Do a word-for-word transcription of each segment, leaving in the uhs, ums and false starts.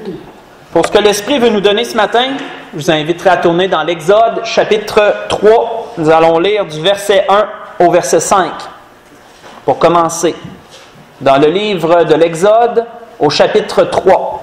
Pour ce que l'Esprit veut nous donner ce matin, je vous inviterai à tourner dans l'Exode, chapitre trois. Nous allons lire du verset un au verset cinq. Pour commencer, dans le livre de l'Exode, au chapitre trois.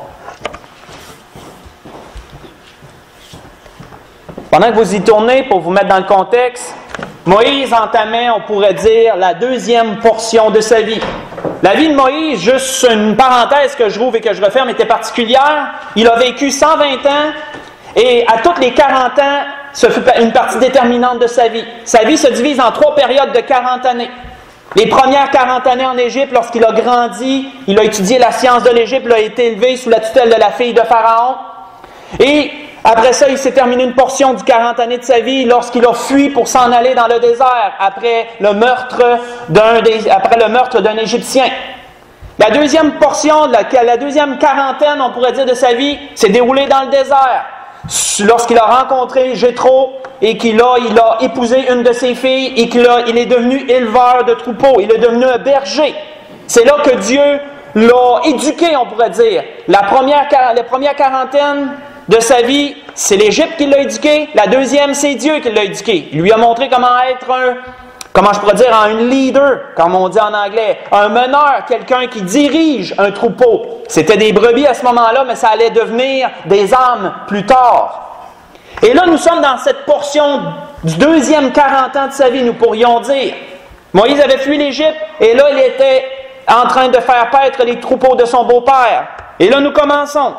Pendant que vous y tournez, pour vous mettre dans le contexte, Moïse entamait, on pourrait dire, la deuxième portion de sa vie. La vie de Moïse, juste une parenthèse que je rouvre et que je referme, était particulière. Il a vécu cent vingt ans et à toutes les quarante ans, ce fut une partie déterminante de sa vie. Sa vie se divise en trois périodes de quarante années. Les premières quarante années en Égypte, lorsqu'il a grandi, il a étudié la science de l'Égypte, il a été élevé sous la tutelle de la fille de Pharaon. Et après ça, il s'est terminé une portion du quarante années de sa vie lorsqu'il a fui pour s'en aller dans le désert après le meurtre d'un, des, après le meurtre d'un Égyptien. La deuxième portion, la, la deuxième quarantaine, on pourrait dire, de sa vie, s'est déroulée dans le désert. Lorsqu'il a rencontré Jéthro et qu'il a, il a épousé une de ses filles et qu'il a, il est devenu éleveur de troupeaux, il est devenu un berger. C'est là que Dieu l'a éduqué, on pourrait dire. La première, la première quarantaine de sa vie, c'est l'Égypte qui l'a éduqué. La deuxième, c'est Dieu qui l'a éduqué. Il lui a montré comment être un, comment je pourrais dire, un leader, comme on dit en anglais, un meneur, quelqu'un qui dirige un troupeau. C'était des brebis à ce moment-là, mais ça allait devenir des âmes plus tard. Et là, nous sommes dans cette portion du deuxième quarante ans de sa vie, nous pourrions dire. Moïse avait fui l'Égypte, et là, il était en train de faire paître les troupeaux de son beau-père. Et là, nous commençons.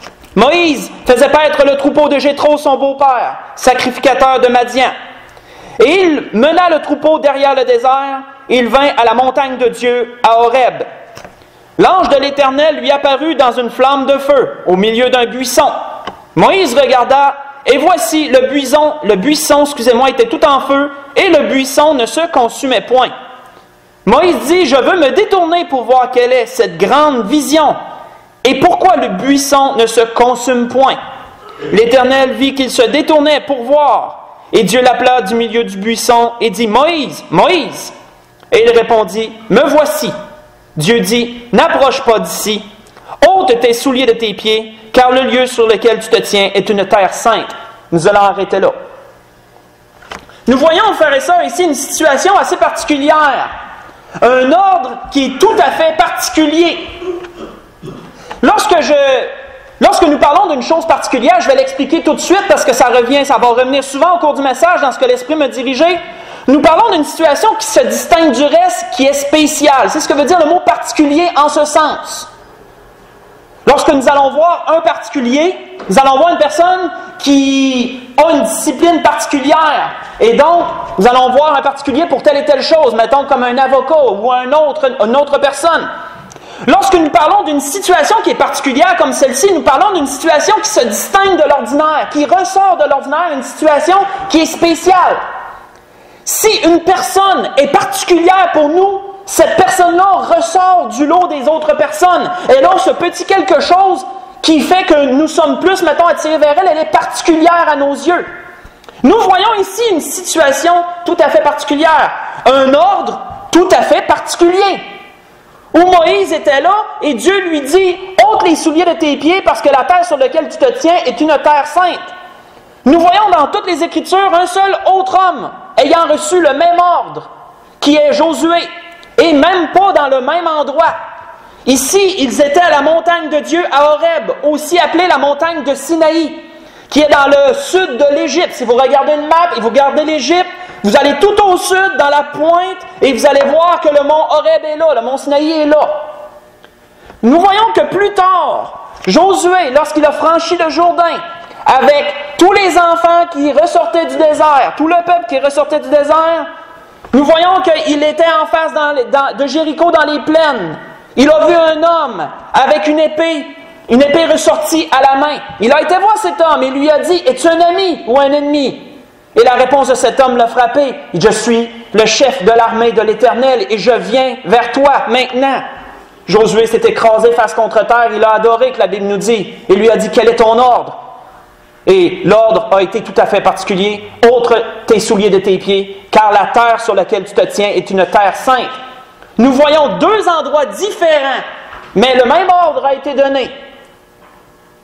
Moïse faisait paître le troupeau de Jéthro, son beau-père, sacrificateur de Madian. Et il mena le troupeau derrière le désert, et il vint à la montagne de Dieu, à Horeb. L'ange de l'Éternel lui apparut dans une flamme de feu, au milieu d'un buisson. Moïse regarda, et voici, le buisson, le buisson, excusez-moi, était tout en feu, et le buisson ne se consumait point. Moïse dit, je veux me détourner pour voir quelle est cette grande vision. Et pourquoi le buisson ne se consume point? L'Éternel vit qu'il se détournait pour voir. Et Dieu l'appela du milieu du buisson et dit, Moïse, Moïse. Et il répondit, me voici. Dieu dit, n'approche pas d'ici. Ôte tes souliers de tes pieds, car le lieu sur lequel tu te tiens est une terre sainte. Nous allons arrêter là. Nous voyons, frères et sœurs, ici une situation assez particulière. Un ordre qui est tout à fait particulier. Lorsque, je, lorsque nous parlons d'une chose particulière, je vais l'expliquer tout de suite parce que ça revient, ça va revenir souvent au cours du message dans ce que l'Esprit m'a dirigé. Nous parlons d'une situation qui se distingue du reste, qui est spéciale. C'est ce que veut dire le mot particulier en ce sens. Lorsque nous allons voir un particulier, nous allons voir une personne qui a une discipline particulière. Et donc, nous allons voir un particulier pour telle et telle chose, mettons comme un avocat ou un autre, une autre personne. Lorsque nous parlons d'une situation qui est particulière comme celle-ci, nous parlons d'une situation qui se distingue de l'ordinaire, qui ressort de l'ordinaire, une situation qui est spéciale. Si une personne est particulière pour nous, cette personne-là ressort du lot des autres personnes. Et là, ce petit quelque chose qui fait que nous sommes plus, mettons, attirés vers elle, elle est particulière à nos yeux. Nous voyons ici une situation tout à fait particulière, un ordre tout à fait particulier. Où Moïse était là, et Dieu lui dit, ôte les souliers de tes pieds, parce que la terre sur laquelle tu te tiens est une terre sainte. Nous voyons dans toutes les Écritures un seul autre homme ayant reçu le même ordre, qui est Josué, et même pas dans le même endroit. Ici, ils étaient à la montagne de Dieu à Horeb, aussi appelée la montagne de Sinaï, qui est dans le sud de l'Égypte. Si vous regardez une map et vous regardez l'Égypte, vous allez tout au sud, dans la pointe, et vous allez voir que le mont Horeb est là, le mont Sinaï est là. Nous voyons que plus tard, Josué, lorsqu'il a franchi le Jourdain, avec tous les enfants qui ressortaient du désert, tout le peuple qui ressortait du désert, nous voyons qu'il était en face dans les, dans, de Jéricho dans les plaines. Il a vu un homme avec une épée, une épée ressortie à la main. Il a été voir cet homme et lui a dit, es-tu un ami ou un ennemi? Et la réponse de cet homme l'a frappé. Il dit, je suis le chef de l'armée de l'Éternel et je viens vers toi maintenant. Josué s'est écrasé face contre terre, il a adoré, que la Bible nous dit. Et lui a dit, quel est ton ordre? Et l'ordre a été tout à fait particulier. Ôte tes souliers de tes pieds, car la terre sur laquelle tu te tiens est une terre sainte. Nous voyons deux endroits différents, mais le même ordre a été donné.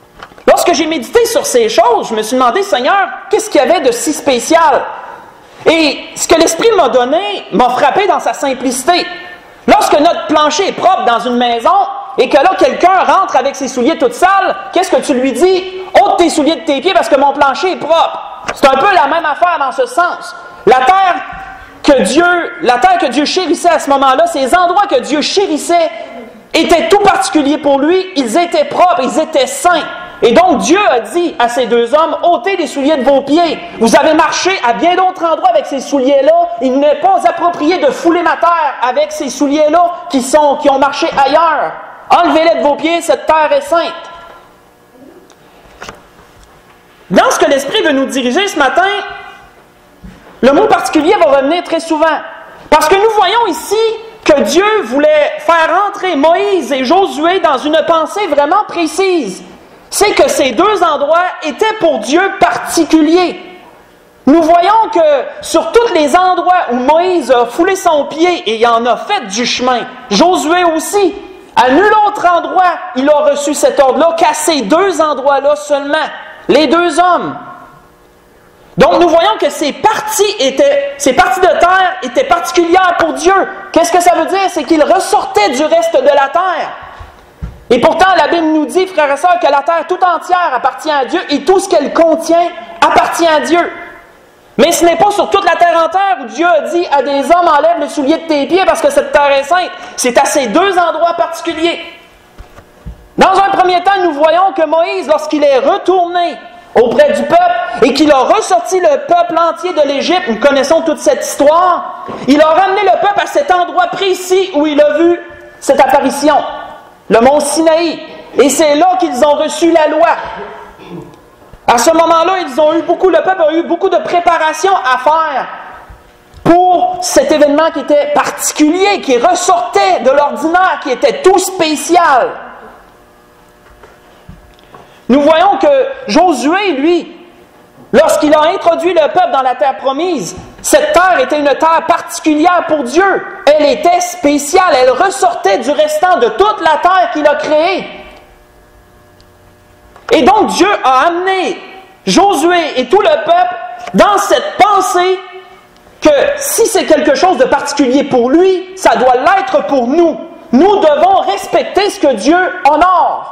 Lorsque j'ai médité sur ces choses, je me suis demandé, Seigneur, qu'est-ce qu'il y avait de si spécial? Et ce que l'Esprit m'a donné m'a frappé dans sa simplicité. Lorsque notre plancher est propre dans une maison et que là, quelqu'un rentre avec ses souliers tout sales, qu'est-ce que tu lui dis? Ôte tes souliers de tes pieds parce que mon plancher est propre. C'est un peu la même affaire dans ce sens. La terre que Dieu, la terre que Dieu chérissait à ce moment-là, ces endroits que Dieu chérissait étaient tout particuliers pour lui, ils étaient propres, ils étaient saints. Et donc Dieu a dit à ces deux hommes, ôtez les souliers de vos pieds. Vous avez marché à bien d'autres endroits avec ces souliers-là. Il n'est pas approprié de fouler ma terre avec ces souliers-là qui, sont, qui ont marché ailleurs. Enlevez-les de vos pieds, cette terre est sainte. Dans ce que l'Esprit veut nous diriger ce matin, le mot particulier va revenir très souvent. Parce que nous voyons ici que Dieu voulait faire entrer Moïse et Josué dans une pensée vraiment précise. C'est que ces deux endroits étaient pour Dieu particuliers. Nous voyons que sur tous les endroits où Moïse a foulé son pied et il en a fait du chemin, Josué aussi, à nul autre endroit il a reçu cet ordre-là qu'à ces deux endroits-là seulement, les deux hommes. Donc nous voyons que ces parties, étaient, ces parties de terre étaient particulières pour Dieu. Qu'est-ce que ça veut dire? C'est qu'ils ressortaient du reste de la terre. Et pourtant, la Bible nous dit, frères et sœurs, que la terre tout entière appartient à Dieu et tout ce qu'elle contient appartient à Dieu. Mais ce n'est pas sur toute la terre entière où Dieu a dit à des hommes, enlève les souliers de tes pieds parce que cette terre est sainte. C'est à ces deux endroits particuliers. Dans un premier temps, nous voyons que Moïse, lorsqu'il est retourné auprès du peuple et qu'il a ressorti le peuple entier de l'Égypte, nous connaissons toute cette histoire, il a ramené le peuple à cet endroit précis où il a vu cette apparition. Le mont Sinaï. Et c'est là qu'ils ont reçu la loi. À ce moment-là, ils ont eu beaucoup, le peuple a eu beaucoup de préparation à faire pour cet événement qui était particulier, qui ressortait de l'ordinaire, qui était tout spécial. Nous voyons que Josué, lui, lorsqu'il a introduit le peuple dans la terre promise, cette terre était une terre particulière pour Dieu. Elle était spéciale, elle ressortait du restant de toute la terre qu'il a créée. Et donc Dieu a amené Josué et tout le peuple dans cette pensée que si c'est quelque chose de particulier pour lui, ça doit l'être pour nous. Nous devons respecter ce que Dieu honore.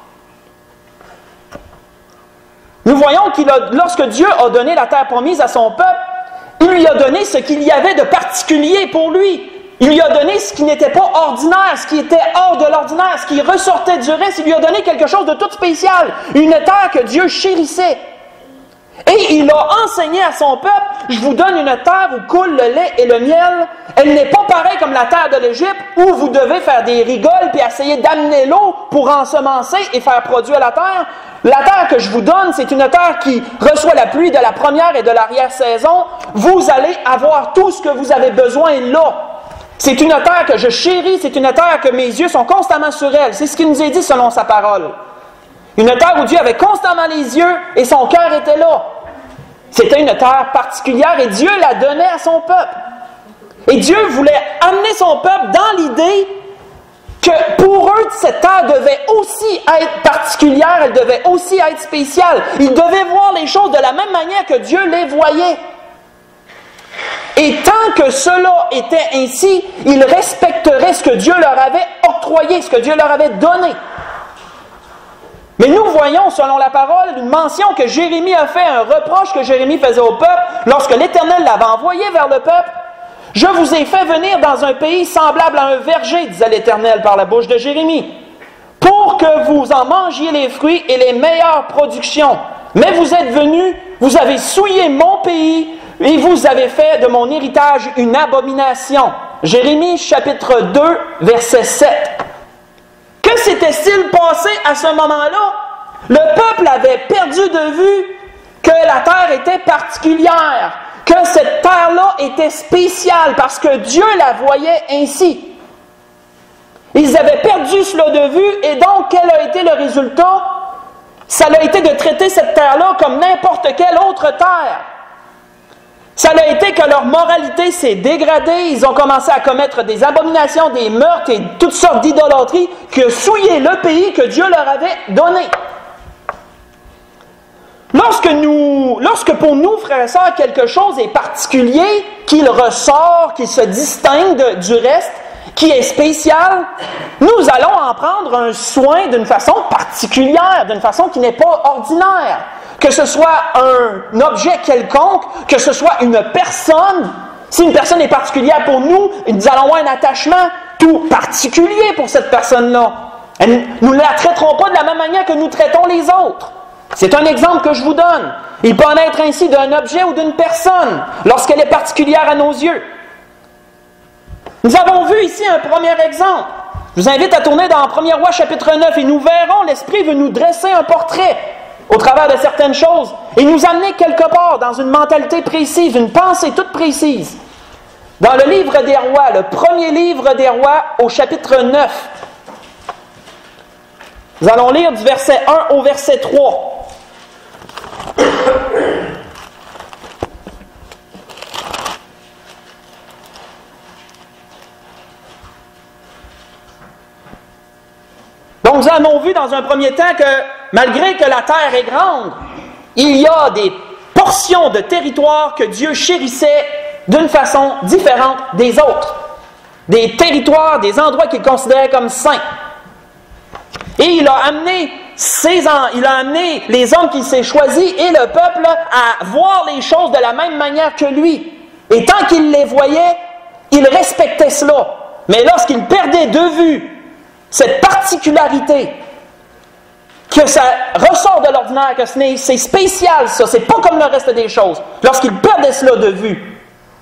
Nous voyons qu'il a, lorsque Dieu a donné la terre promise à son peuple, il lui a donné ce qu'il y avait de particulier pour lui. Il lui a donné ce qui n'était pas ordinaire, ce qui était hors de l'ordinaire, ce qui ressortait du reste. Il lui a donné quelque chose de tout spécial, une terre que Dieu chérissait. Et il a enseigné à son peuple, je vous donne une terre où coule le lait et le miel. Elle n'est pas pareille comme la terre de l'Égypte où vous devez faire des rigoles puis essayer d'amener l'eau pour ensemencer et faire produire la terre. La terre que je vous donne, c'est une terre qui reçoit la pluie de la première et de l'arrière-saison. Vous allez avoir tout ce que vous avez besoin là. C'est une terre que je chéris, c'est une terre que mes yeux sont constamment sur elle. C'est ce qu'il nous est dit selon sa parole. Une terre où Dieu avait constamment les yeux et son cœur était là. C'était une terre particulière et Dieu la donnait à son peuple. Et Dieu voulait amener son peuple dans l'idée que pour eux, cette terre devait aussi être particulière, elle devait aussi être spéciale. Ils devaient voir les choses de la même manière que Dieu les voyait. Et tant que cela était ainsi, ils respecteraient ce que Dieu leur avait octroyé, ce que Dieu leur avait donné. Mais nous voyons, selon la parole, une mention que Jérémie a fait, un reproche que Jérémie faisait au peuple, lorsque l'Éternel l'avait envoyé vers le peuple. « Je vous ai fait venir dans un pays semblable à un verger, disait l'Éternel par la bouche de Jérémie, pour que vous en mangiez les fruits et les meilleures productions. Mais vous êtes venus, vous avez souillé mon pays, et vous avez fait de mon héritage une abomination. » Jérémie chapitre deux, verset sept. Que s'était-il passé à ce moment-là? Le peuple avait perdu de vue que la terre était particulière, que cette terre-là était spéciale parce que Dieu la voyait ainsi. Ils avaient perdu cela de vue et donc quel a été le résultat? Ça a été de traiter cette terre-là comme n'importe quelle autre terre. Ça a été que leur moralité s'est dégradée, ils ont commencé à commettre des abominations, des meurtres et toutes sortes d'idolâtries qui ont souillé le pays que Dieu leur avait donné. Lorsque, nous, lorsque pour nous, frères et sœurs, quelque chose est particulier, qu'il ressort, qu'il se distingue de, du reste, qui est spécial, nous allons en prendre un soin d'une façon particulière, d'une façon qui n'est pas ordinaire. Que ce soit un objet quelconque, que ce soit une personne. Si une personne est particulière pour nous, nous allons avoir un attachement tout particulier pour cette personne-là. Nous ne la traiterons pas de la même manière que nous traitons les autres. C'est un exemple que je vous donne. Il peut en être ainsi d'un objet ou d'une personne, lorsqu'elle est particulière à nos yeux. Nous avons vu ici un premier exemple. Je vous invite à tourner dans premier Roi chapitre neuf et nous verrons, l'Esprit veut nous dresser un portrait au travers de certaines choses et nous amener quelque part dans une mentalité précise, une pensée toute précise. Dans le livre des Rois, le premier livre des Rois au chapitre neuf, nous allons lire du verset un au verset trois. Donc, nous avons vu dans un premier temps que, malgré que la terre est grande, il y a des portions de territoire que Dieu chérissait d'une façon différente des autres. Des territoires, des endroits qu'il considérait comme saints. Et il a amené Ces, il a amené les hommes qu'il s'est choisis et le peuple à voir les choses de la même manière que lui. Et tant qu'il les voyait, il respectait cela. Mais lorsqu'il perdait de vue cette particularité, que ça ressort de l'ordinaire, que c'est spécial, ça, c'est pas comme le reste des choses. Lorsqu'il perdait cela de vue,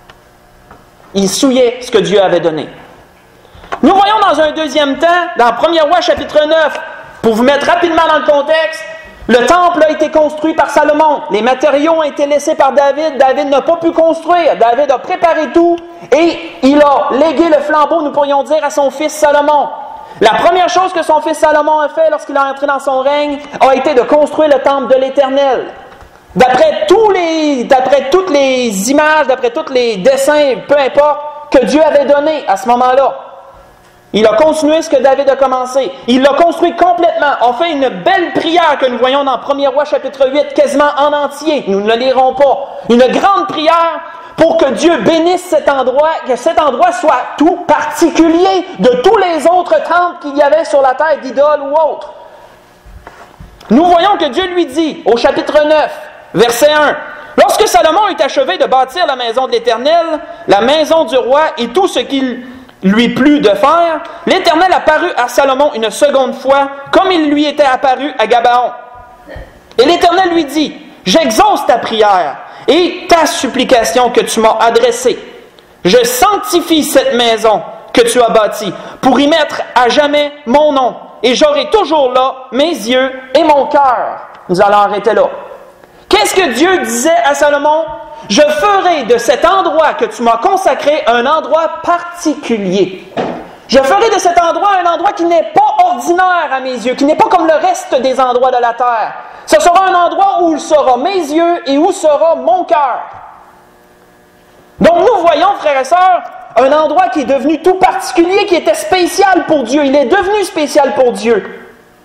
il souillait ce que Dieu avait donné. Nous voyons dans un deuxième temps, dans premier Roi chapitre neuf, pour vous mettre rapidement dans le contexte, le temple a été construit par Salomon. Les matériaux ont été laissés par David. David n'a pas pu construire. David a préparé tout et il a légué le flambeau, nous pourrions dire, à son fils Salomon. La première chose que son fils Salomon a fait lorsqu'il est entré dans son règne a été de construire le temple de l'Éternel. D'après tous les, d'après toutes les images, d'après tous les dessins, peu importe, que Dieu avait donné à ce moment-là. Il a continué ce que David a commencé. Il l'a construit complètement. On fait une belle prière que nous voyons dans premier Roi chapitre huit, quasiment en entier. Nous ne le lirons pas. Une grande prière pour que Dieu bénisse cet endroit, que cet endroit soit tout particulier de tous les autres temples qu'il y avait sur la terre, d'idoles ou autres. Nous voyons que Dieu lui dit, au chapitre neuf, verset un, « Lorsque Salomon eut achevé de bâtir la maison de l'Éternel, la maison du roi et tout ce qu'il lui plut de faire, l'Éternel apparut à Salomon une seconde fois, comme il lui était apparu à Gabaon. Et l'Éternel lui dit, « J'exauce ta prière et ta supplication que tu m'as adressée. Je sanctifie cette maison que tu as bâtie pour y mettre à jamais mon nom, et j'aurai toujours là mes yeux et mon cœur. » Nous allons arrêter là. Qu'est-ce que Dieu disait à Salomon? « Je ferai de cet endroit que tu m'as consacré un endroit particulier. Je ferai de cet endroit un endroit qui n'est pas ordinaire à mes yeux, qui n'est pas comme le reste des endroits de la terre. Ce sera un endroit où sera mes yeux et où sera mon cœur. » Donc nous voyons, frères et sœurs, un endroit qui est devenu tout particulier, qui était spécial pour Dieu. Il est devenu spécial pour Dieu.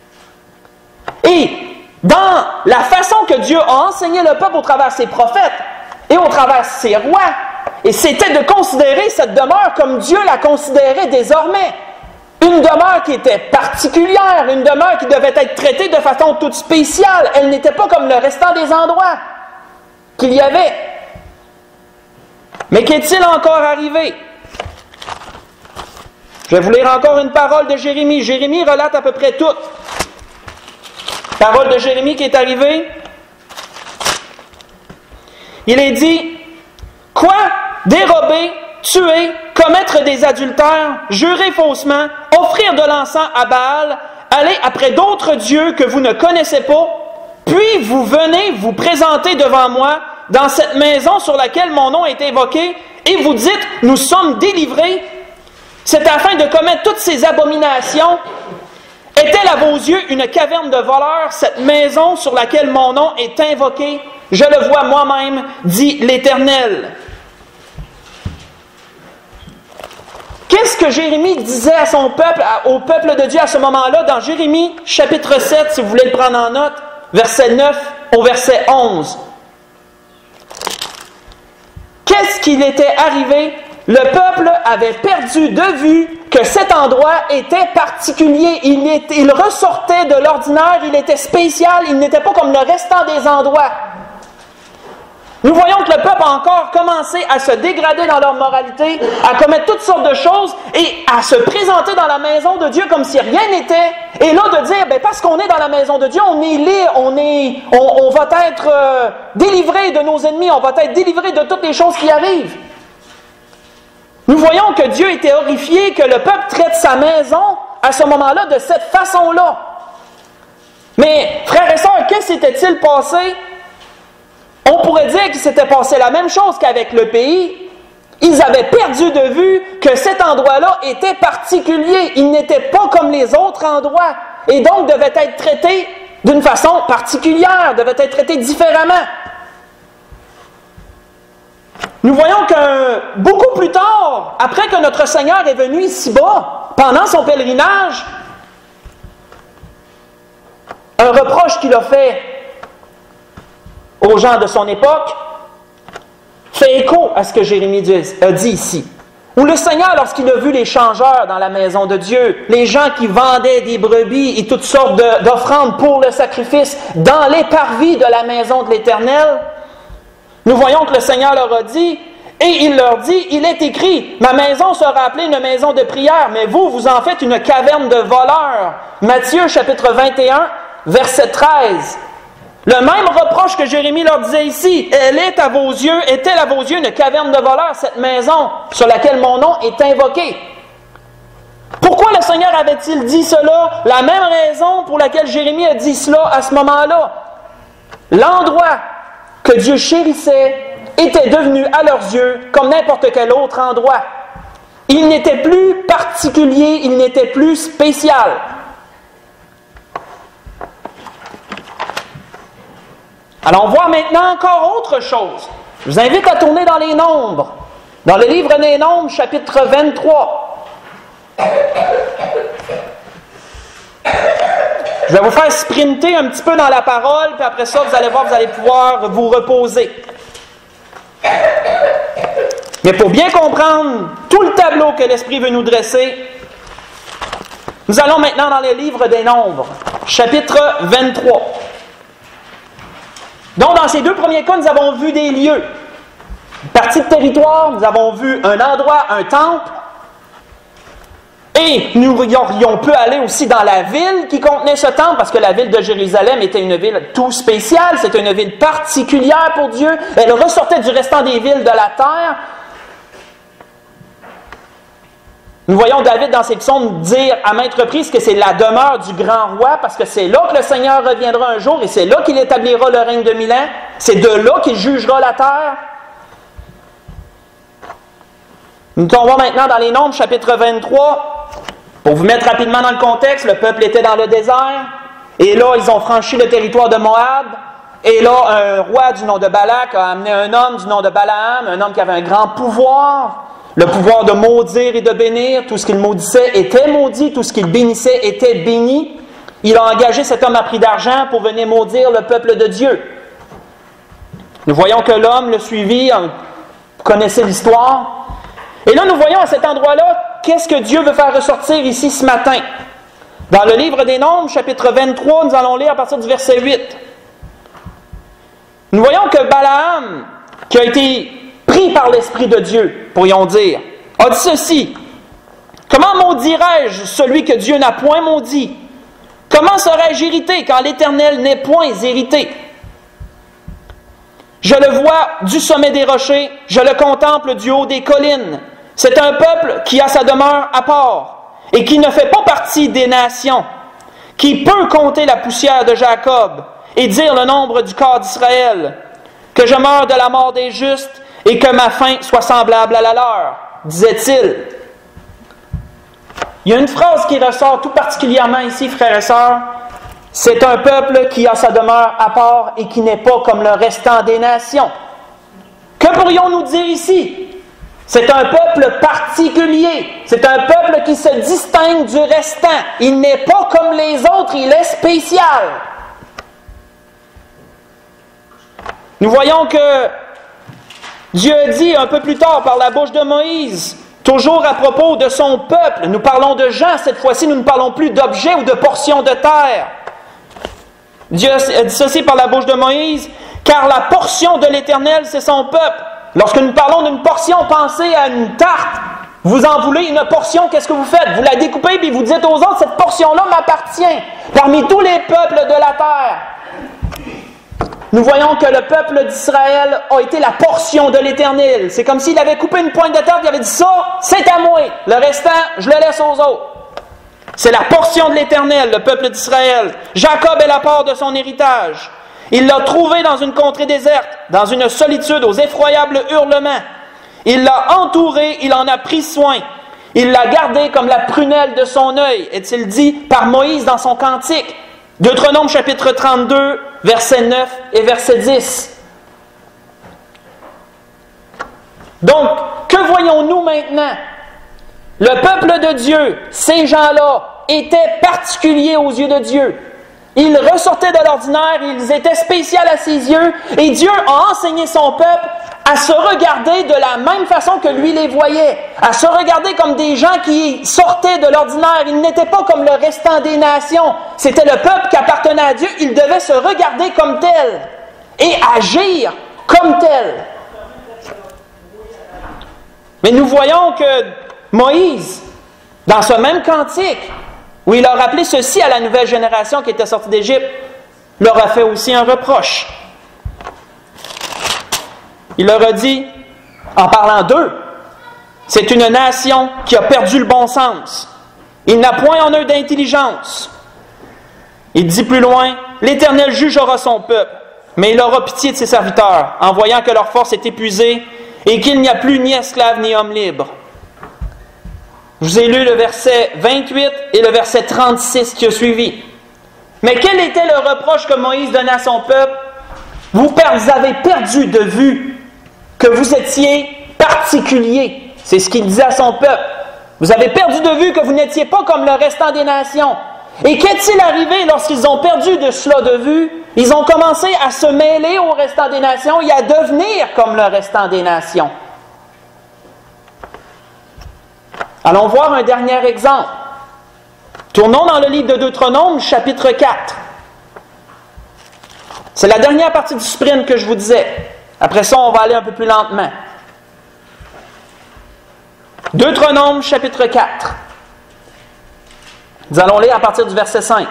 Et dans la façon que Dieu a enseigné le peuple au travers de ses prophètes et au travers de ses rois, et c'était de considérer cette demeure comme Dieu la considérait désormais. Une demeure qui était particulière, une demeure qui devait être traitée de façon toute spéciale. Elle n'était pas comme le restant des endroits qu'il y avait. Mais qu'est-il encore arrivé? Je vais vous lire encore une parole de Jérémie. Jérémie relate à peu près tout. Parole de Jérémie qui est arrivée. Il est dit, « Quoi? Dérober, tuer, commettre des adultères, jurer faussement, offrir de l'encens à Baal, aller après d'autres dieux que vous ne connaissez pas, puis vous venez vous présenter devant moi dans cette maison sur laquelle mon nom est évoqué, et vous dites, nous sommes délivrés. C'est afin de commettre toutes ces abominations. Est-elle à vos yeux une caverne de voleurs, cette maison sur laquelle mon nom est invoqué? Je le vois moi-même, dit l'Éternel. » Qu'est-ce que Jérémie disait à son peuple, au peuple de Dieu à ce moment-là, dans Jérémie chapitre sept, si vous voulez le prendre en note, verset neuf au verset onze. Qu'est-ce qu'il était arrivé? Le peuple avait perdu de vue que cet endroit était particulier. Il, était, il ressortait de l'ordinaire, il était spécial, il n'était pas comme le restant des endroits. Nous voyons que le peuple a encore commencé à se dégrader dans leur moralité, à commettre toutes sortes de choses et à se présenter dans la maison de Dieu comme si rien n'était. Et là, de dire, ben, parce qu'on est dans la maison de Dieu, on est libre, on, est, on, on va être euh, délivré de nos ennemis, on va être délivré de toutes les choses qui arrivent. Nous voyons que Dieu était horrifié que le peuple traite sa maison à ce moment-là de cette façon-là. Mais, frères et sœurs, qu'est-ce qui s'était-il passé? On pourrait dire qu'il s'était passé la même chose qu'avec le pays. Ils avaient perdu de vue que cet endroit-là était particulier. Il n'était pas comme les autres endroits et donc devait être traité d'une façon particulière, devait être traité différemment. Nous voyons que beaucoup plus tard, après que notre Seigneur est venu ici-bas, pendant son pèlerinage, un reproche qu'il a fait aux gens de son époque fait écho à ce que Jérémie a dit ici. Où le Seigneur, lorsqu'il a vu les changeurs dans la maison de Dieu, les gens qui vendaient des brebis et toutes sortes d'offrandes pour le sacrifice dans les parvis de la maison de l'Éternel, nous voyons que le Seigneur leur a dit, et il leur dit, il est écrit, ma maison sera appelée une maison de prière, mais vous, vous en faites une caverne de voleurs. Matthieu chapitre vingt et un, verset treize. Le même reproche que Jérémie leur disait ici, elle est à vos yeux, est-elle à vos yeux une caverne de voleurs, cette maison sur laquelle mon nom est invoqué? Pourquoi le Seigneur avait-il dit cela? La même raison pour laquelle Jérémie a dit cela à ce moment-là. L'endroit que Dieu chérissait était devenu à leurs yeux comme n'importe quel autre endroit. Il n'était plus particulier, il n'était plus spécial. Allons voir maintenant encore autre chose. Je vous invite à tourner dans les Nombres. Dans le livre des Nombres, chapitre vingt-trois. Je vais vous faire sprinter un petit peu dans la parole, puis après ça, vous allez voir, vous allez pouvoir vous reposer. Mais pour bien comprendre tout le tableau que l'Esprit veut nous dresser, nous allons maintenant dans le livre des Nombres, chapitre vingt-trois. Donc, dans ces deux premiers cas, nous avons vu des lieux. Une partie de territoire, nous avons vu un endroit, un temple. Et nous aurions pu aller aussi dans la ville qui contenait ce temple, parce que la ville de Jérusalem était une ville tout spéciale, c'était une ville particulière pour Dieu. Elle ressortait du restant des villes de la terre. Nous voyons David dans ses psaumes dire à maintes reprises que c'est la demeure du grand roi, parce que c'est là que le Seigneur reviendra un jour et c'est là qu'il établira le règne de mille ans. C'est de là qu'il jugera la terre. Nous tombons maintenant dans les Nombres, chapitre vingt-trois. Pour vous mettre rapidement dans le contexte, le peuple était dans le désert. Et là, ils ont franchi le territoire de Moab. Et là, un roi du nom de Balak a amené un homme du nom de Balaam, un homme qui avait un grand pouvoir. Le pouvoir de maudire et de bénir, tout ce qu'il maudissait était maudit, tout ce qu'il bénissait était béni. Il a engagé cet homme à prix d'argent pour venir maudire le peuple de Dieu. Nous voyons que l'homme le suivit, vous connaissez l'histoire. Et là, nous voyons à cet endroit-là, qu'est-ce que Dieu veut faire ressortir ici ce matin. Dans le livre des Nombres, chapitre vingt-trois, nous allons lire à partir du verset huit. Nous voyons que Balaam, qui a été pris par l'Esprit de Dieu, pourrions dire, a dit ceci. Comment maudirais-je celui que Dieu n'a point maudit? Comment serais-je irrité quand l'Éternel n'est point irrité? Je le vois du sommet des rochers, je le contemple du haut des collines. C'est un peuple qui a sa demeure à part et qui ne fait pas partie des nations, qui peut compter la poussière de Jacob et dire le nombre du corps d'Israël, que je meure de la mort des justes et que ma fin soit semblable à la leur, disait-il. Il y a une phrase qui ressort tout particulièrement ici, frères et sœurs. C'est un peuple qui a sa demeure à part et qui n'est pas comme le restant des nations. Que pourrions-nous dire ici? C'est un peuple particulier. C'est un peuple qui se distingue du restant. Il n'est pas comme les autres, il est spécial. Nous voyons que Dieu a dit un peu plus tard par la bouche de Moïse, toujours à propos de son peuple, nous parlons de gens, cette fois-ci nous ne parlons plus d'objets ou de portions de terre. Dieu a dit ceci par la bouche de Moïse, car la portion de l'Éternel, c'est son peuple. Lorsque nous parlons d'une portion, pensez à une tarte. Vous en voulez une portion, qu'est-ce que vous faites? Vous la découpez et vous dites aux autres, cette portion-là m'appartient parmi tous les peuples de la terre. Nous voyons que le peuple d'Israël a été la portion de l'Éternel. C'est comme s'il avait coupé une pointe de terre et il avait dit ça, c'est à moi. Le restant, je le laisse aux autres. C'est la portion de l'Éternel, le peuple d'Israël. Jacob est la part de son héritage. Il l'a trouvé dans une contrée déserte, dans une solitude aux effroyables hurlements. Il l'a entouré, il en a pris soin. Il l'a gardé comme la prunelle de son œil, est-il dit par Moïse dans son cantique. Deutéronome chapitre trente-deux, versets neuf et verset dix. Donc, que voyons-nous maintenant? Le peuple de Dieu, ces gens-là, étaient particuliers aux yeux de Dieu. Ils ressortaient de l'ordinaire, ils étaient spéciaux à ses yeux, et Dieu a enseigné son peuple à se regarder de la même façon que lui les voyait, à se regarder comme des gens qui sortaient de l'ordinaire. Ils n'étaient pas comme le restant des nations. C'était le peuple qui appartenait à Dieu. Ils devaient se regarder comme tel et agir comme tel. Mais nous voyons que Moïse, dans ce même cantique, où il a rappelé ceci à la nouvelle génération qui était sortie d'Égypte, leur a fait aussi un reproche. Il leur a dit, en parlant d'eux, c'est une nation qui a perdu le bon sens. Il n'a point en eux d'intelligence. Il dit plus loin, l'Éternel jugera son peuple, mais il aura pitié de ses serviteurs, en voyant que leur force est épuisée et qu'il n'y a plus ni esclave ni homme libre. Je vous ai lu le verset vingt-huit et le verset trente-six qui a suivi. Mais quel était le reproche que Moïse donnait à son peuple? Vous avez perdu de vue que vous étiez particulier. C'est ce qu'il disait à son peuple. Vous avez perdu de vue que vous n'étiez pas comme le restant des nations. Et qu'est-il arrivé lorsqu'ils ont perdu de cela de vue? Ils ont commencé à se mêler au restant des nations et à devenir comme le restant des nations. Allons voir un dernier exemple. Tournons dans le livre de Deutéronome, chapitre quatre. C'est la dernière partie du sprint que je vous disais. Après ça, on va aller un peu plus lentement. Deutéronome, chapitre quatre. Nous allons lire à partir du verset cinq.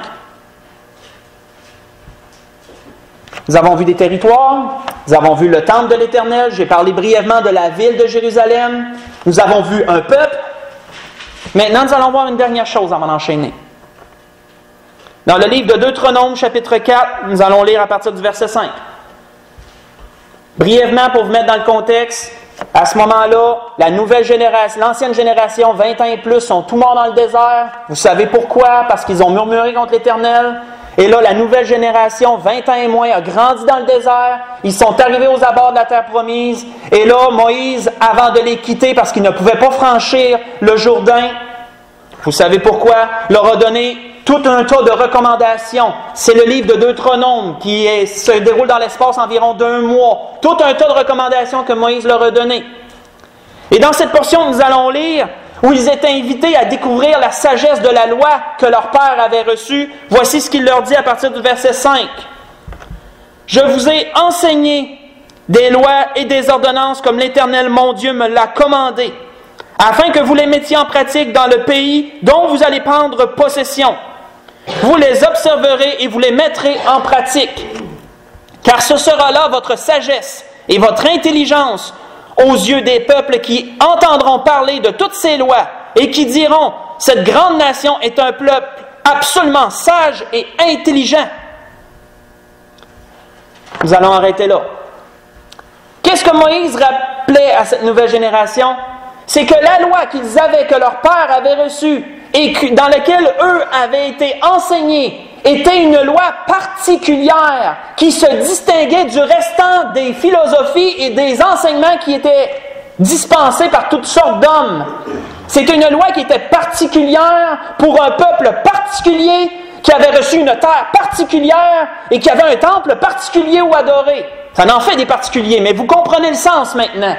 Nous avons vu des territoires, nous avons vu le temple de l'Éternel, j'ai parlé brièvement de la ville de Jérusalem, nous avons vu un peuple. Maintenant, nous allons voir une dernière chose avant d'enchaîner. Dans le livre de Deutéronome, chapitre quatre, nous allons lire à partir du verset cinq. Brièvement, pour vous mettre dans le contexte, à ce moment-là, la nouvelle génération, l'ancienne génération, vingt ans et plus, sont tout morts dans le désert. Vous savez pourquoi? Parce qu'ils ont murmuré contre l'Éternel. Et là, la nouvelle génération, vingt ans et moins, a grandi dans le désert. Ils sont arrivés aux abords de la terre promise. Et là, Moïse, avant de les quitter, parce qu'il ne pouvait pas franchir le Jourdain, vous savez pourquoi? Leur a donné tout un tas de recommandations. C'est le livre de Deutéronome qui est, se déroule dans l'espace environ d'un mois. Tout un tas de recommandations que Moïse leur a données. Et dans cette portion, nous allons lire où ils étaient invités à découvrir la sagesse de la loi que leur père avait reçue. Voici ce qu'il leur dit à partir du verset cinq. « Je vous ai enseigné des lois et des ordonnances comme l'Éternel mon Dieu me l'a commandé, afin que vous les mettiez en pratique dans le pays dont vous allez prendre possession. Vous les observerez et vous les mettrez en pratique. Car ce sera là votre sagesse et votre intelligence aux yeux des peuples qui entendront parler de toutes ces lois et qui diront, cette grande nation est un peuple absolument sage et intelligent. » Nous allons arrêter là. Qu'est-ce que Moïse rappelait à cette nouvelle génération? C'est que la loi qu'ils avaient, que leur père avait reçue, et dans laquelle eux avaient été enseignés, était une loi particulière qui se distinguait du restant des philosophies et des enseignements qui étaient dispensés par toutes sortes d'hommes. C'était une loi qui était particulière pour un peuple particulier, qui avait reçu une terre particulière et qui avait un temple particulier où adorer. Ça en fait des particuliers, mais vous comprenez le sens maintenant.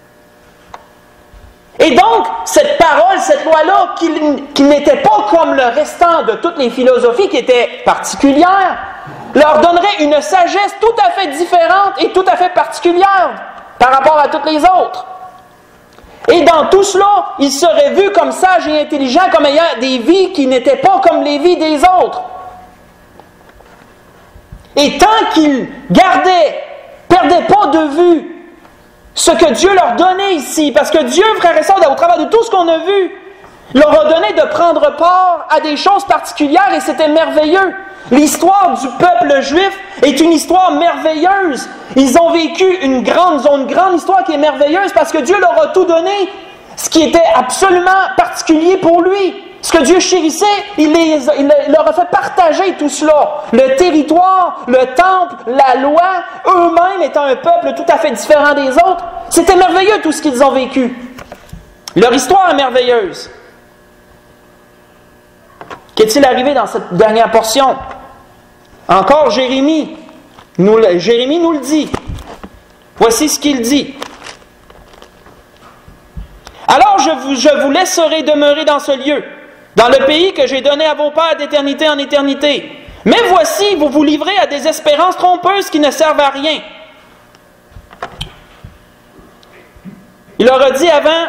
Et donc, cette parole, cette loi-là, qui, qui n'était pas comme le restant de toutes les philosophies qui étaient particulières, leur donnerait une sagesse tout à fait différente et tout à fait particulière par rapport à toutes les autres. Et dans tout cela, ils seraient vus comme sages et intelligents, comme ayant des vies qui n'étaient pas comme les vies des autres. Et tant qu'ils gardaient, perdaient pas de vue ce que Dieu leur donnait ici, parce que Dieu, frères et sœurs, au travers de tout ce qu'on a vu, leur a donné de prendre part à des choses particulières et c'était merveilleux. L'histoire du peuple juif est une histoire merveilleuse. Ils ont vécu une grande, ils ont une grande histoire qui est merveilleuse parce que Dieu leur a tout donné, ce qui était absolument particulier pour lui. Ce que Dieu chérissait, il, les, il leur a fait partager tout cela. Le territoire, le temple, la loi, eux-mêmes étant un peuple tout à fait différent des autres. C'était merveilleux tout ce qu'ils ont vécu. Leur histoire est merveilleuse. Qu'est-il arrivé dans cette dernière portion? Encore Jérémie. Nous, Jérémie nous le dit. Voici ce qu'il dit. Alors je vous, je vous laisserai demeurer dans ce lieu, dans le pays que j'ai donné à vos pères d'éternité en éternité. Mais voici, vous vous livrez à des espérances trompeuses qui ne servent à rien. Il leur a dit avant,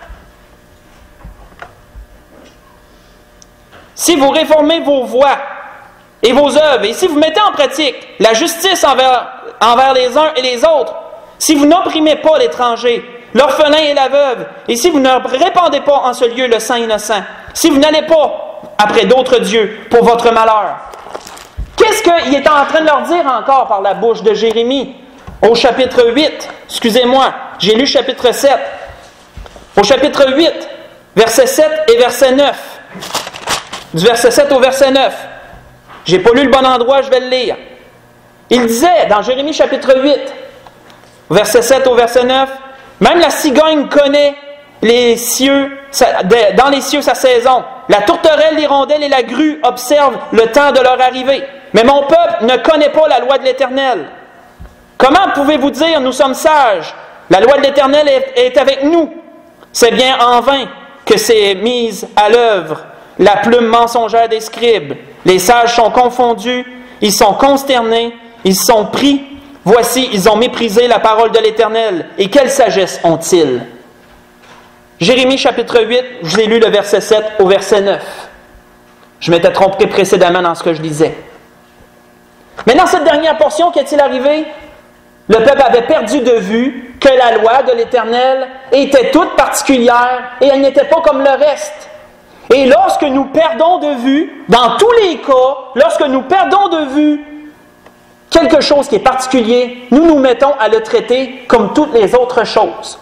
si vous réformez vos voies et vos œuvres, et si vous mettez en pratique la justice envers, envers les uns et les autres, si vous n'opprimez pas l'étranger, l'orphelin et la veuve, et si vous ne répandez pas en ce lieu le sang innocent, si vous n'allez pas après d'autres dieux pour votre malheur. Qu'est-ce qu'il est en train de leur dire encore par la bouche de Jérémie? Au chapitre huit, excusez-moi, j'ai lu chapitre sept. Au chapitre huit, versets sept et verset neuf. Du verset sept au verset neuf. J'ai pas lu le bon endroit, je vais le lire. Il disait, dans Jérémie chapitre huit, verset sept au verset neuf, même la cigogne connaît les cieux, dans les cieux sa saison. La tourterelle, l'hirondelle et la grue observent le temps de leur arrivée. Mais mon peuple ne connaît pas la loi de l'Éternel. Comment pouvez-vous dire, nous sommes sages? La loi de l'Éternel est, est avec nous. C'est bien en vain que c'est mise à l'œuvre la plume mensongère des scribes. Les sages sont confondus, ils sont consternés, ils sont pris. Voici, ils ont méprisé la parole de l'Éternel. Et quelle sagesse ont-ils? Jérémie chapitre huit, je vous ai lu le verset sept au verset neuf. Je m'étais trompé précédemment dans ce que je lisais. Mais dans cette dernière portion, qu'est-il arrivé? Le peuple avait perdu de vue que la loi de l'Éternel était toute particulière et elle n'était pas comme le reste. Et lorsque nous perdons de vue, dans tous les cas, lorsque nous perdons de vue quelque chose qui est particulier, nous nous mettons à le traiter comme toutes les autres choses.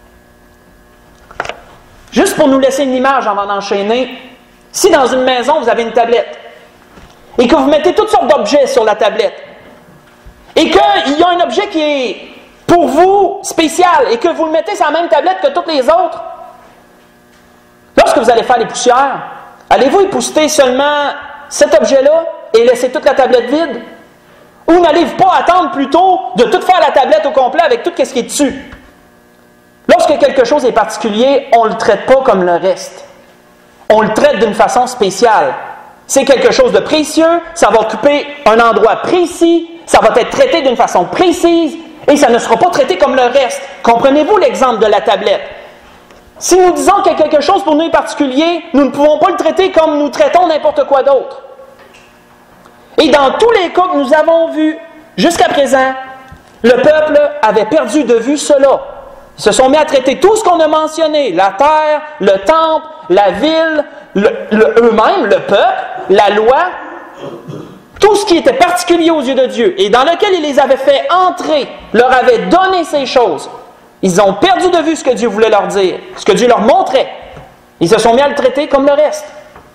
Juste pour nous laisser une image avant d'enchaîner, si dans une maison vous avez une tablette et que vous mettez toutes sortes d'objets sur la tablette et qu'il y a un objet qui est pour vous spécial et que vous le mettez sur la même tablette que toutes les autres, lorsque vous allez faire les poussières, allez-vous épousseter seulement cet objet-là et laisser toute la tablette vide? Ou n'allez-vous pas attendre plutôt de tout faire la tablette au complet avec tout ce qui est dessus? Lorsque quelque chose est particulier, on ne le traite pas comme le reste. On le traite d'une façon spéciale. C'est quelque chose de précieux, ça va occuper un endroit précis, ça va être traité d'une façon précise, et ça ne sera pas traité comme le reste. Comprenez-vous l'exemple de la tablette? Si nous disons que quelque chose pour nous est particulier, nous ne pouvons pas le traiter comme nous traitons n'importe quoi d'autre. Et dans tous les cas que nous avons vus jusqu'à présent, le peuple avait perdu de vue cela. Ils se sont mis à traiter tout ce qu'on a mentionné, la terre, le temple, la ville, le, le, eux-mêmes, le peuple, la loi, tout ce qui était particulier aux yeux de Dieu et dans lequel il les avait fait entrer, leur avait donné ces choses. Ils ont perdu de vue ce que Dieu voulait leur dire, ce que Dieu leur montrait. Ils se sont mis à le traiter comme le reste.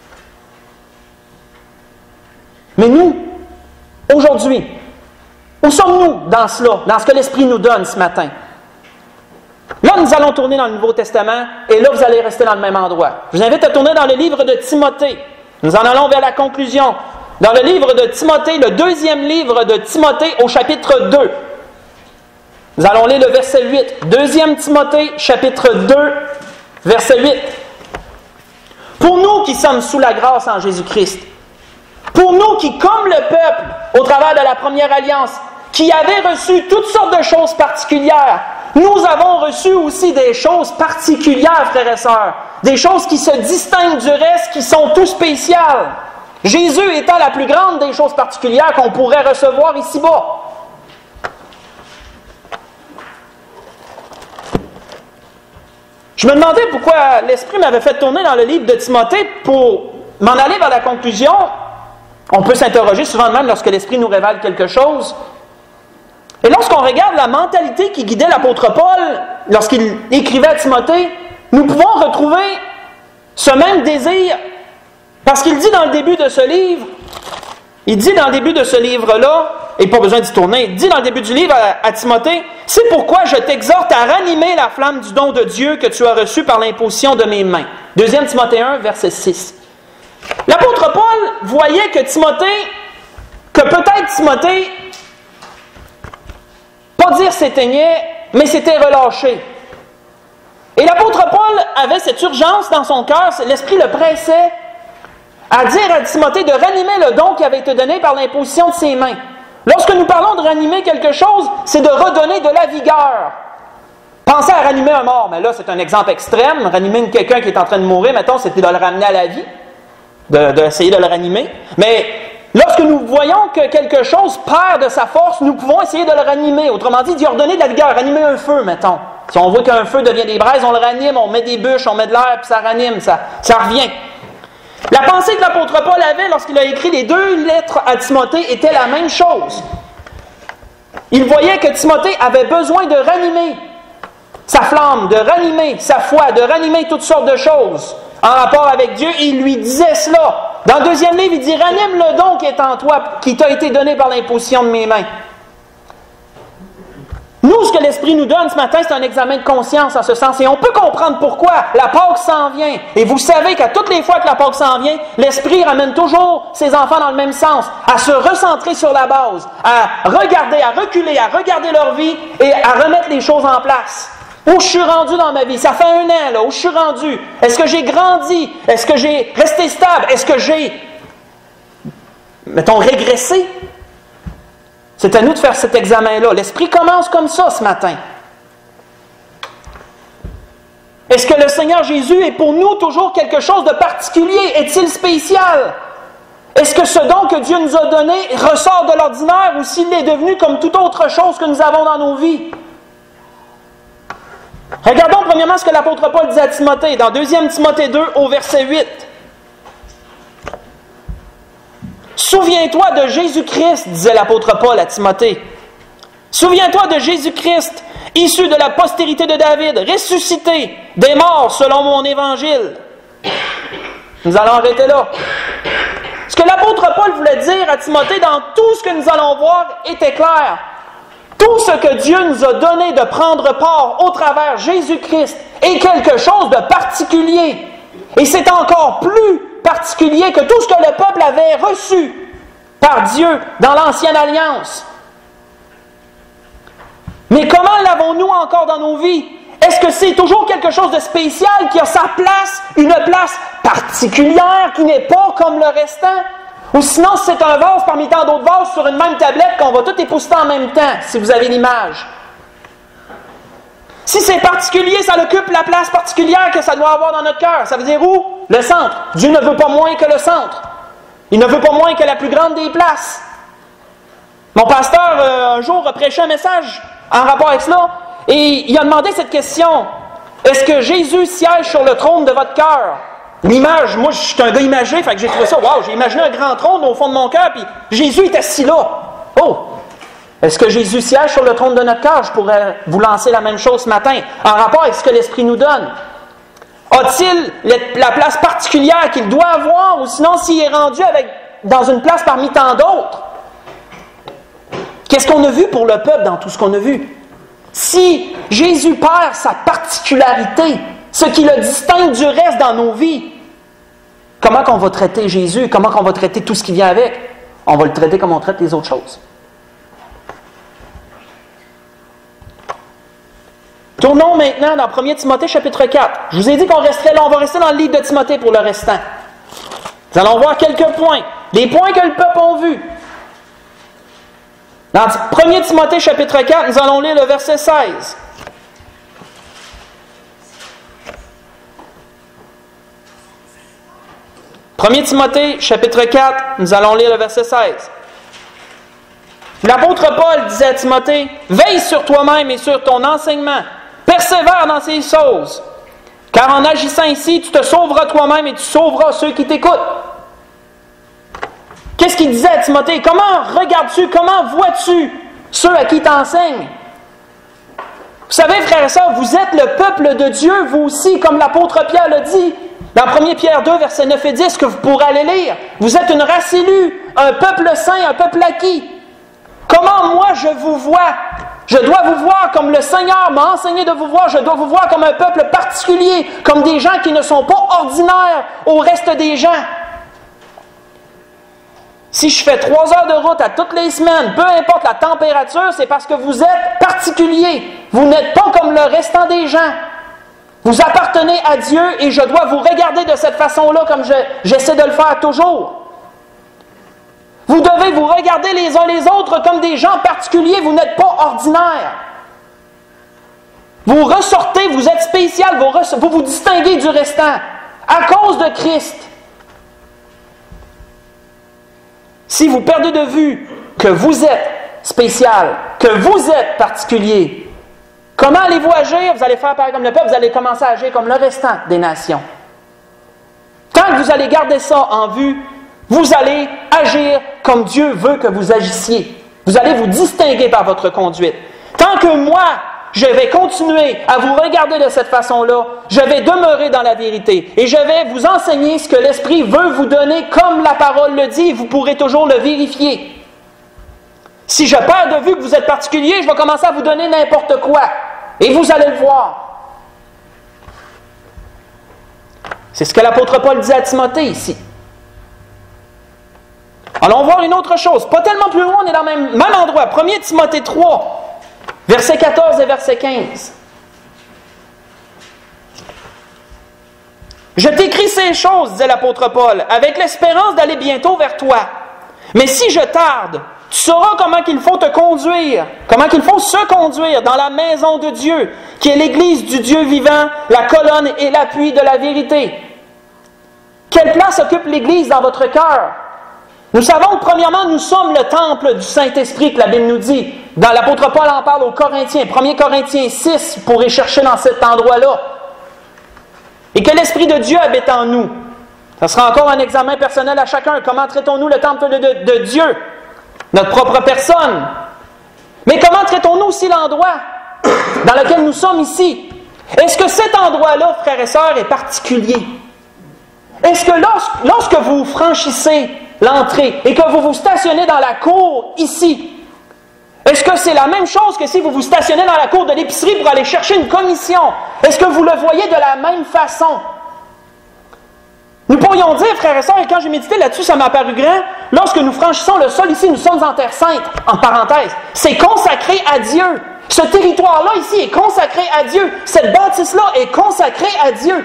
Mais nous, aujourd'hui, où sommes-nous dans cela, dans ce que l'Esprit nous donne ce matin? Là, nous allons tourner dans le Nouveau Testament, et là, vous allez rester dans le même endroit. Je vous invite à tourner dans le livre de Timothée. Nous en allons vers la conclusion. Dans le livre de Timothée, le deuxième livre de Timothée, au chapitre deux. Nous allons lire le verset huit. deuxième Timothée, chapitre deux, verset huit. Pour nous qui sommes sous la grâce en Jésus-Christ, pour nous qui, comme le peuple, au travers de la première alliance, qui avait reçu toutes sortes de choses particulières, nous avons reçu aussi des choses particulières, frères et sœurs. Des choses qui se distinguent du reste, qui sont tout spéciales. Jésus étant la plus grande des choses particulières qu'on pourrait recevoir ici-bas. Je me demandais pourquoi l'Esprit m'avait fait tourner dans le livre de Timothée pour m'en aller vers la conclusion. On peut s'interroger souvent même lorsque l'Esprit nous révèle quelque chose. Et lorsqu'on regarde la mentalité qui guidait l'apôtre Paul lorsqu'il écrivait à Timothée, nous pouvons retrouver ce même désir. Parce qu'il dit dans le début de ce livre, il dit dans le début de ce livre-là, et pas besoin d'y tourner, il dit dans le début du livre à, à Timothée, « C'est pourquoi je t'exhorte à ranimer la flamme du don de Dieu que tu as reçu par l'imposition de mes mains. » deuxième Timothée un, verset six. L'apôtre Paul voyait que Timothée, que peut-être Timothée, pas dire s'éteignait, mais s'était relâché. Et l'apôtre Paul avait cette urgence dans son cœur, l'Esprit le pressait à dire à Timothée de ranimer le don qui avait été donné par l'imposition de ses mains. Lorsque nous parlons de ranimer quelque chose, c'est de redonner de la vigueur. Pensez à ranimer un mort, mais là c'est un exemple extrême. Ranimer quelqu'un qui est en train de mourir, mettons, c'était de le ramener à la vie, d'essayer de, de le ranimer. Mais lorsque nous voyons que quelque chose perd de sa force, nous pouvons essayer de le ranimer. Autrement dit, d'y redonner de la vigueur, ranimer un feu, mettons. Si on voit qu'un feu devient des braises, on le ranime, on met des bûches, on met de l'air, puis ça ranime, ça, ça revient. La pensée que l'apôtre Paul avait lorsqu'il a écrit les deux lettres à Timothée était la même chose. Il voyait que Timothée avait besoin de ranimer sa flamme, de ranimer sa foi, de ranimer toutes sortes de choses en rapport avec Dieu. Et il lui disait cela. Dans le deuxième livre, il dit « Ranime le don qui est en toi, qui t'a été donné par l'imposition de mes mains. » Nous, ce que l'Esprit nous donne ce matin, c'est un examen de conscience en ce sens. Et on peut comprendre pourquoi la Pâque s'en vient. Et vous savez qu'à toutes les fois que la Pâque s'en vient, l'Esprit ramène toujours ses enfants dans le même sens, à se recentrer sur la base, à regarder, à reculer, à regarder leur vie et à remettre les choses en place. Où je suis rendu dans ma vie? Ça fait un an, là, où je suis rendu? Est-ce que j'ai grandi? Est-ce que j'ai resté stable? Est-ce que j'ai, mettons, régressé? C'est à nous de faire cet examen-là. L'Esprit commence comme ça ce matin. Est-ce que le Seigneur Jésus est pour nous toujours quelque chose de particulier? Est-il spécial? Est-ce que ce don que Dieu nous a donné ressort de l'ordinaire ou s'il est devenu comme toute autre chose que nous avons dans nos vies? Regardons premièrement ce que l'apôtre Paul dit à Timothée dans deuxième Timothée deux au verset huit. Souviens-toi de Jésus-Christ, disait l'apôtre Paul à Timothée. Souviens-toi de Jésus-Christ, issu de la postérité de David, ressuscité des morts selon mon évangile. Nous allons arrêter là. Ce que l'apôtre Paul voulait dire à Timothée dans tout ce que nous allons voir était clair. Tout ce que Dieu nous a donné de prendre part au travers Jésus-Christ est quelque chose de particulier. Et c'est encore plus particulier que tout ce que le peuple avait reçu par Dieu dans l'Ancienne Alliance. Mais comment l'avons-nous encore dans nos vies? Est-ce que c'est toujours quelque chose de spécial qui a sa place, une place particulière qui n'est pas comme le restant? Ou sinon, c'est un vase parmi tant d'autres vases sur une même tablette qu'on va tout épousseter en même temps, si vous avez l'image. Si c'est particulier, ça occupe la place particulière que ça doit avoir dans notre cœur. Ça veut dire où? Le centre. Dieu ne veut pas moins que le centre. Il ne veut pas moins que la plus grande des places. Mon pasteur, euh, un jour, a prêché un message en rapport avec cela, et il a demandé cette question. Est-ce que Jésus siège sur le trône de votre cœur? L'image, moi, je suis un gars imagé, fait que j'ai trouvé ça, waouh, j'ai imaginé un grand trône au fond de mon cœur, puis Jésus est assis là. Oh! Est-ce que Jésus siège sur le trône de notre cœur? Je pourrais vous lancer la même chose ce matin, en rapport avec ce que l'Esprit nous donne. A-t-il la place particulière qu'il doit avoir, ou sinon s'il est rendu avec, dans une place parmi tant d'autres? Qu'est-ce qu'on a vu pour le peuple dans tout ce qu'on a vu? Si Jésus perd sa particularité, ce qui le distingue du reste dans nos vies, comment qu'on va traiter Jésus? Comment qu'on va traiter tout ce qui vient avec? On va le traiter comme on traite les autres choses. Tournons maintenant dans premier Timothée chapitre quatre. Je vous ai dit qu'on resterait là, on va rester dans le livre de Timothée pour le restant. Nous allons voir quelques points, les points que le peuple a vus. Dans premier Timothée chapitre quatre, nous allons lire le verset seize. premier Timothée chapitre quatre, nous allons lire le verset seize. L'apôtre Paul disait à Timothée, « Veille sur toi-même et sur ton enseignement, persévère dans ces choses, car en agissant ici, tu te sauveras toi-même et tu sauveras ceux qui t'écoutent. » Qu'est-ce qu'il disait à Timothée? Comment regardes-tu, comment vois-tu ceux à qui tu enseignes? Vous savez, frères et sœurs, vous êtes le peuple de Dieu, vous aussi, comme l'apôtre Pierre le dit, dans premier Pierre deux, versets neuf et dix, que vous pourrez aller lire. Vous êtes une race élue, un peuple saint, un peuple acquis. Comment moi je vous vois? Je dois vous voir comme le Seigneur m'a enseigné de vous voir. Je dois vous voir comme un peuple particulier, comme des gens qui ne sont pas ordinaires au reste des gens. Si je fais trois heures de route à toutes les semaines, peu importe la température, c'est parce que vous êtes particulier. Vous n'êtes pas comme le restant des gens. Vous appartenez à Dieu et je dois vous regarder de cette façon-là comme je, j'essaie de le faire toujours. Vous devez vous regarder les uns les autres comme des gens particuliers. Vous n'êtes pas ordinaires. Vous ressortez, vous êtes spécial, vous, vous vous distinguez du restant à cause de Christ. Si vous perdez de vue que vous êtes spécial, que vous êtes particulier, comment allez-vous agir? Vous allez faire pareil comme le peuple, vous allez commencer à agir comme le restant des nations. Tant que vous allez garder ça en vue, vous allez agir comme Dieu veut que vous agissiez. Vous allez vous distinguer par votre conduite. Tant que moi, je vais continuer à vous regarder de cette façon-là, je vais demeurer dans la vérité et je vais vous enseigner ce que l'Esprit veut vous donner comme la parole le dit et vous pourrez toujours le vérifier. Si je perds de vue que vous êtes particulier, je vais commencer à vous donner n'importe quoi et vous allez le voir. C'est ce que l'apôtre Paul disait à Timothée ici. Allons voir une autre chose. Pas tellement plus loin, on est dans le même, même endroit. premier Timothée trois, versets quatorze et verset quinze. « Je t'écris ces choses, disait l'apôtre Paul, avec l'espérance d'aller bientôt vers toi. Mais si je tarde, tu sauras comment qu'il faut te conduire, comment qu'il faut se conduire dans la maison de Dieu, qui est l'Église du Dieu vivant, la colonne et l'appui de la vérité. » Quelle place occupe l'Église dans votre cœur? Nous savons que, premièrement, nous sommes le temple du Saint-Esprit que la Bible nous dit. Dans l'apôtre Paul en parle aux Corinthiens, premier Corinthiens six, vous pourrez chercher dans cet endroit-là. Et que l'Esprit de Dieu habite en nous. Ça sera encore un examen personnel à chacun. Comment traitons-nous le temple de, de, de Dieu? Notre propre personne. Mais comment traitons-nous aussi l'endroit dans lequel nous sommes ici? Est-ce que cet endroit-là, frères et sœurs, est particulier? Est-ce que lorsque, lorsque vous franchissez l'entrée et que vous vous stationnez dans la cour ici, est-ce que c'est la même chose que si vous vous stationnez dans la cour de l'épicerie pour aller chercher une commission? Est-ce que vous le voyez de la même façon? Nous pourrions dire, frères et sœurs, et quand j'ai médité là-dessus, ça m'a apparu grand, lorsque nous franchissons le sol ici, nous sommes en terre sainte, en parenthèse, c'est consacré à Dieu. Ce territoire-là ici est consacré à Dieu. Cette bâtisse-là est consacrée à Dieu.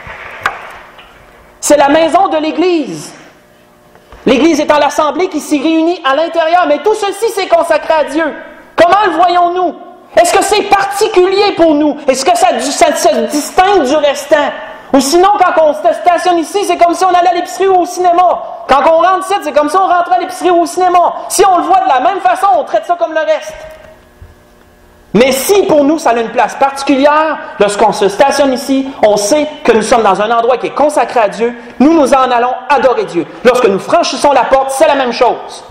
C'est la maison de l'Église. L'Église étant l'assemblée qui s'y réunit à l'intérieur, mais tout ceci c'est consacré à Dieu. Comment le voyons-nous? Est-ce que c'est particulier pour nous? Est-ce que ça, ça se distingue du restant? Ou sinon, quand on se stationne ici, c'est comme si on allait à l'épicerie ou au cinéma. Quand on rentre ici, c'est comme si on rentrait à l'épicerie ou au cinéma. Si on le voit de la même façon, on traite ça comme le reste. Mais si pour nous, ça a une place particulière, lorsqu'on se stationne ici, on sait que nous sommes dans un endroit qui est consacré à Dieu, nous nous en allons adorer Dieu. Lorsque nous franchissons la porte, c'est la même chose.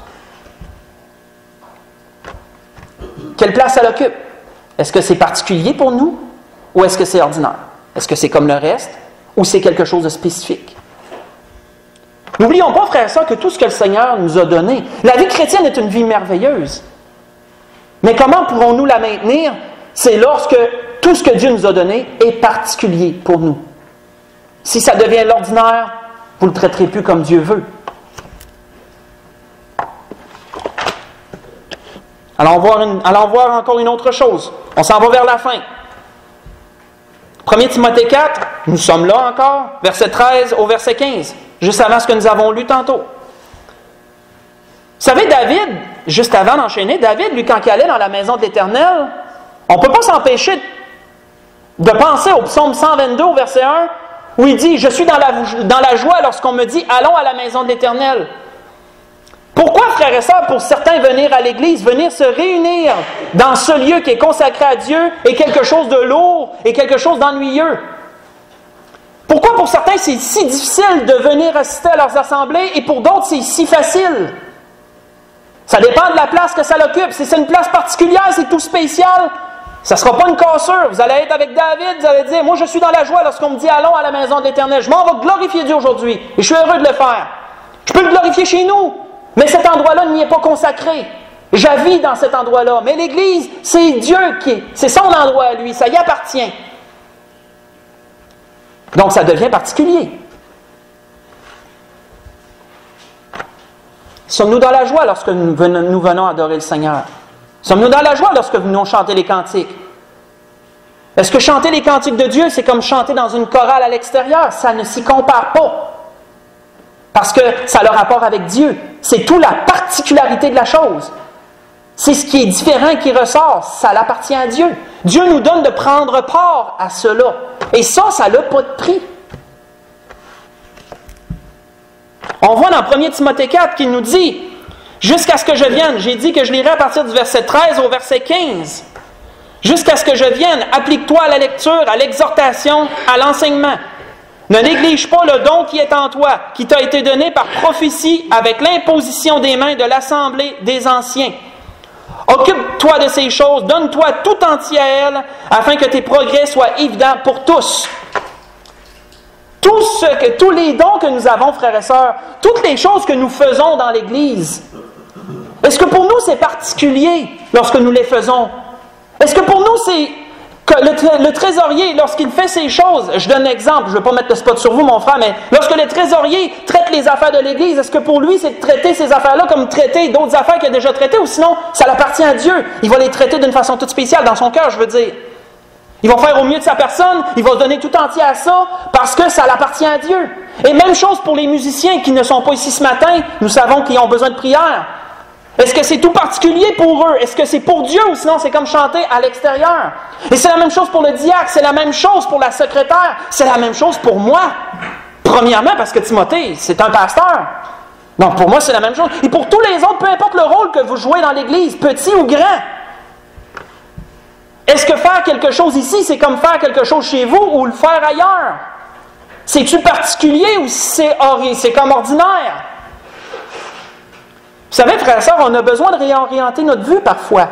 Quelle place elle occupe? Est-ce que c'est particulier pour nous ou est-ce que c'est ordinaire? Est-ce que c'est comme le reste ou c'est quelque chose de spécifique? N'oublions pas, frères et sœurs, que tout ce que le Seigneur nous a donné, la vie chrétienne est une vie merveilleuse. Mais comment pourrons-nous la maintenir? C'est lorsque tout ce que Dieu nous a donné est particulier pour nous. Si ça devient l'ordinaire, vous ne le traiterez plus comme Dieu veut. Allons voir, une, allons voir encore une autre chose. On s'en va vers la fin. premier Timothée quatre, nous sommes là encore, verset treize au verset quinze, juste avant ce que nous avons lu tantôt. Vous savez, David, juste avant d'enchaîner, David, lui, quand il allait dans la maison de l'Éternel, on ne peut pas s'empêcher de penser au psaume cent vingt-deux, au verset un, où il dit « Je suis dans la, dans la joie lorsqu'on me dit « Allons à la maison de l'Éternel ». Pourquoi, frères et sœurs, pour certains, venir à l'Église, venir se réunir dans ce lieu qui est consacré à Dieu est quelque chose de lourd et quelque chose d'ennuyeux? Pourquoi, pour certains, c'est si difficile de venir assister à leurs assemblées et pour d'autres, c'est si facile? Ça dépend de la place que ça l'occupe. Si c'est une place particulière, c'est tout spécial, ça ne sera pas une cassure. Vous allez être avec David, vous allez dire « Moi, je suis dans la joie lorsqu'on me dit « Allons à la maison de l'Éternel ». Je m'en vais glorifier Dieu aujourd'hui et je suis heureux de le faire. Je peux le glorifier chez nous. Mais cet endroit-là n'y est pas consacré. J'habite dans cet endroit-là. Mais l'Église, c'est Dieu qui... C'est son endroit à lui, ça y appartient. Donc, ça devient particulier. Sommes-nous dans la joie lorsque nous venons, nous venons adorer le Seigneur? Sommes-nous dans la joie lorsque nous venons chanter les cantiques? Est-ce que chanter les cantiques de Dieu, c'est comme chanter dans une chorale à l'extérieur? Ça ne s'y compare pas. Parce que ça a le rapport avec Dieu. C'est tout la particularité de la chose. C'est ce qui est différent qui ressort. Ça appartient à Dieu. Dieu nous donne de prendre part à cela. Et ça, ça n'a pas de prix. On voit dans premier Timothée quatre qu'il nous dit « Jusqu'à ce que je vienne », j'ai dit que je lirai à partir du verset treize au verset quinze. « Jusqu'à ce que je vienne, applique-toi à la lecture, à l'exhortation, à l'enseignement. Ne néglige pas le don qui est en toi, qui t'a été donné par prophétie avec l'imposition des mains de l'assemblée des anciens. Occupe-toi de ces choses, donne-toi tout entier à elles, afin que tes progrès soient évidents pour tous. » Tout ce que, tous les dons que nous avons, frères et sœurs, toutes les choses que nous faisons dans l'Église, est-ce que pour nous c'est particulier lorsque nous les faisons? Est-ce que pour nous c'est... Que le, le trésorier, lorsqu'il fait ces choses, je donne un exemple, je ne veux pas mettre le spot sur vous, mon frère, mais lorsque le trésorier traite les affaires de l'Église, est-ce que pour lui, c'est de traiter ces affaires-là comme traiter d'autres affaires qu'il a déjà traitées, ou sinon, ça appartient à Dieu? Il va les traiter d'une façon toute spéciale, dans son cœur, je veux dire. Il va faire au mieux de sa personne, il va se donner tout entier à ça, parce que ça appartient à Dieu. Et même chose pour les musiciens qui ne sont pas ici ce matin, nous savons qu'ils ont besoin de prière. Est-ce que c'est tout particulier pour eux? Est-ce que c'est pour Dieu ou sinon c'est comme chanter à l'extérieur? Et c'est la même chose pour le diacre, c'est la même chose pour la secrétaire, c'est la même chose pour moi. Premièrement, parce que Timothée, c'est un pasteur. Donc pour moi, c'est la même chose. Et pour tous les autres, peu importe le rôle que vous jouez dans l'Église, petit ou grand. Est-ce que faire quelque chose ici, c'est comme faire quelque chose chez vous ou le faire ailleurs? C'est-tu particulier ou c'est, c'est comme ordinaire? Vous savez, frères et sœurs, on a besoin de réorienter notre vue parfois.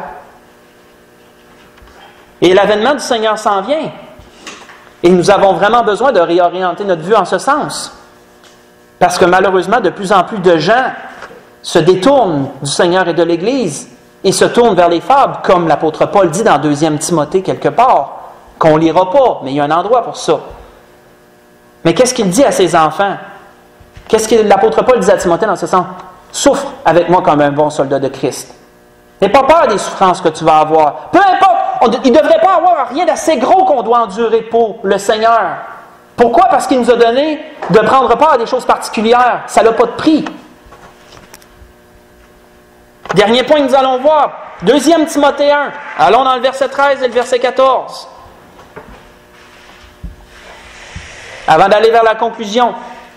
Et l'avènement du Seigneur s'en vient. Et nous avons vraiment besoin de réorienter notre vue en ce sens. Parce que malheureusement, de plus en plus de gens se détournent du Seigneur et de l'Église et se tournent vers les fables, comme l'apôtre Paul dit dans deuxième Timothée quelque part, qu'on ne lira pas, mais il y a un endroit pour ça. Mais qu'est-ce qu'il dit à ses enfants? Qu'est-ce que l'apôtre Paul dit à Timothée dans ce sens? Souffre avec moi comme un bon soldat de Christ. N'aie pas peur des souffrances que tu vas avoir. Peu importe, on, il ne devrait pas avoir rien d'assez gros qu'on doit endurer pour le Seigneur. Pourquoi? Parce qu'il nous a donné de prendre part à des choses particulières. Ça n'a pas de prix. Dernier point que nous allons voir. deuxième Timothée un. Allons dans le verset treize et le verset quatorze. Avant d'aller vers la conclusion.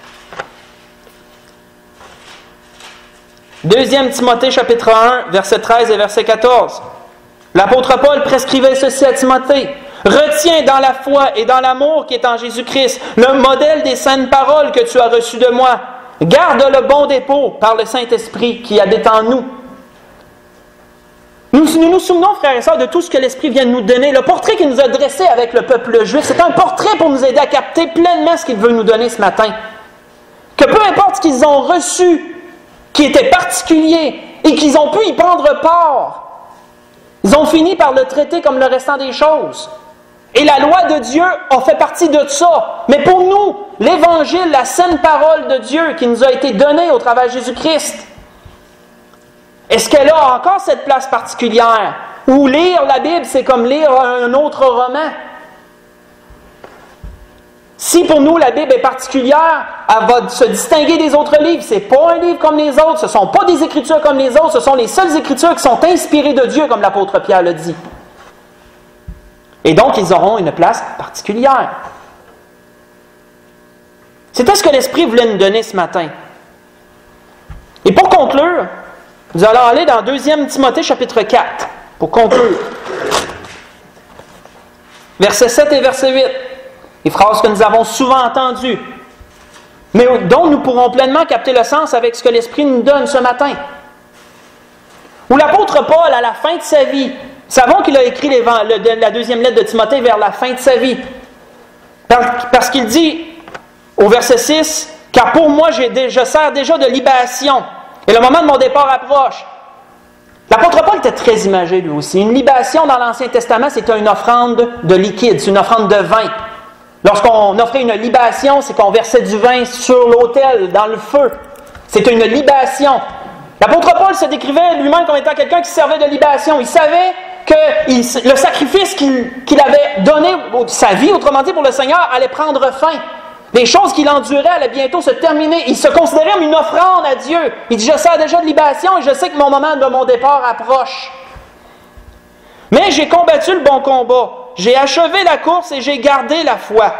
deuxième Timothée chapitre un, verset treize et verset quatorze. L'apôtre Paul prescrivait ceci à Timothée. Retiens dans la foi et dans l'amour qui est en Jésus-Christ le modèle des saintes paroles que tu as reçues de moi. Garde le bon dépôt par le Saint-Esprit qui habite en nous. Nous, nous nous souvenons, frères et sœurs, de tout ce que l'Esprit vient de nous donner. Le portrait qu'il nous a dressé avec le peuple juif, c'est un portrait pour nous aider à capter pleinement ce qu'il veut nous donner ce matin. Que peu importe ce qu'ils ont reçu, qui était particulier, et qu'ils ont pu y prendre part, ils ont fini par le traiter comme le restant des choses. Et la loi de Dieu a fait partie de ça. Mais pour nous, l'Évangile, la saine parole de Dieu qui nous a été donnée au travers de Jésus-Christ, est-ce qu'elle a encore cette place particulière? Ou lire la Bible, c'est comme lire un autre roman? Si pour nous la Bible est particulière, elle va se distinguer des autres livres. Ce n'est pas un livre comme les autres, ce ne sont pas des écritures comme les autres, ce sont les seules écritures qui sont inspirées de Dieu, comme l'apôtre Pierre le dit. Et donc, ils auront une place particulière. C'était ce que l'Esprit voulait nous donner ce matin. Et pour conclure, nous allons aller dans deuxième Timothée chapitre quatre, pour conclure. Versets sept et verset huit. Des phrases que nous avons souvent entendues, mais dont nous pourrons pleinement capter le sens avec ce que l'Esprit nous donne ce matin. Où l'apôtre Paul, à la fin de sa vie, nous savons qu'il a écrit la deuxième lettre de Timothée vers la fin de sa vie, parce qu'il dit, au verset six, « Car pour moi, je sers déjà de libation, et le moment de mon départ approche. » L'apôtre Paul était très imagé lui aussi. Une libation dans l'Ancien Testament, c'était une offrande de liquide, c'est une offrande de vin. Lorsqu'on offrait une libation, c'est qu'on versait du vin sur l'autel, dans le feu. C'était une libation. L'apôtre Paul se décrivait lui-même comme étant quelqu'un qui servait de libation. Il savait que il, le sacrifice qu'il, qu'il avait donné, sa vie, autrement dit, pour le Seigneur, allait prendre fin. Les choses qu'il endurait allaient bientôt se terminer. Il se considérait comme une offrande à Dieu. Il dit, je sers déjà de libation et je sais que mon moment de mon départ approche. Mais j'ai combattu le bon combat. J'ai achevé la course et j'ai gardé la foi.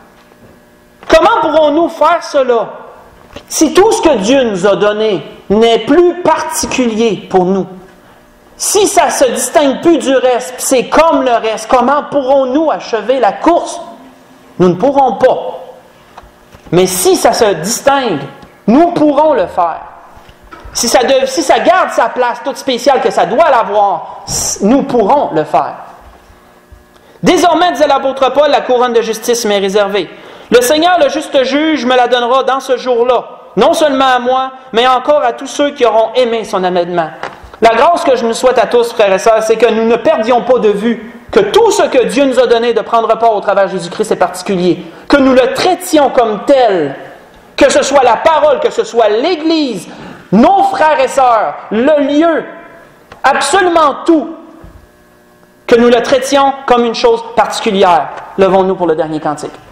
Comment pourrons-nous faire cela si tout ce que Dieu nous a donné n'est plus particulier pour nous? Si ça ne se distingue plus du reste, c'est comme le reste, comment pourrons-nous achever la course? Nous ne pourrons pas. Mais si ça se distingue, nous pourrons le faire. Si ça, de, si ça garde sa place toute spéciale que ça doit l'avoir, nous pourrons le faire. Désormais, disait l'apôtre Paul, la couronne de justice m'est réservée. Le Seigneur, le juste juge, me la donnera dans ce jour-là, non seulement à moi, mais encore à tous ceux qui auront aimé son amènement. La grâce que je nous souhaite à tous, frères et sœurs, c'est que nous ne perdions pas de vue que tout ce que Dieu nous a donné de prendre part au travers de Jésus-Christ est particulier, que nous le traitions comme tel, que ce soit la parole, que ce soit l'Église, nos frères et sœurs, le lieu, absolument tout, que nous le traitions comme une chose particulière. Levons-nous pour le dernier cantique.